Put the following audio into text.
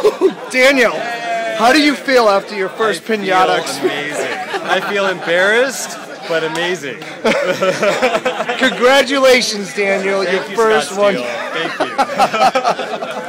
Daniel, how do you feel after your first pinata experience? Amazing. I feel embarrassed, but amazing. Congratulations, Daniel. Thank your you, first Scott one. Steele. Thank you.